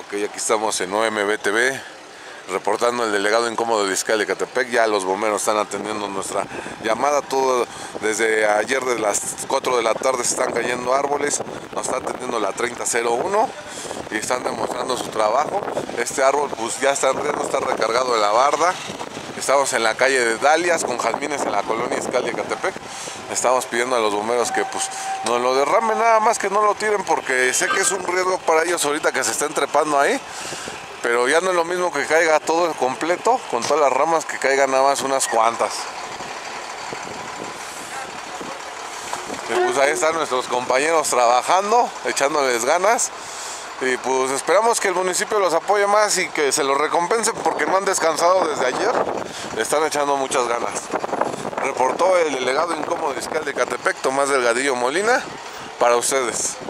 Ok, aquí estamos en OMBTV, reportando el delegado incómodo de Izcalli de Ecatepec. Ya los bomberos están atendiendo nuestra llamada. Todo desde ayer de las 4 de la tarde se están cayendo árboles. Nos está atendiendo la 3001 y están demostrando su trabajo. Este árbol pues ya está recargado de la barda. Estamos en la calle de Dalias con jazmines en la colonia Izcalli de Ecatepec. Estamos pidiendo a los bomberos que pues nos lo derramen, nada más que no lo tiren, porque sé que es un riesgo para ellos ahorita que se estén trepando ahí. Pero ya no es lo mismo que caiga todo completo con todas las ramas, que caigan nada más unas cuantas. Y pues ahí están nuestros compañeros trabajando, echándoles ganas. Y pues esperamos que el municipio los apoye más y que se los recompense, porque no han descansado desde ayer. Le están echando muchas ganas. Reportó el delegado incómodo de Izcalli de Ecatepec, Tomás Delgadillo Molina, para ustedes.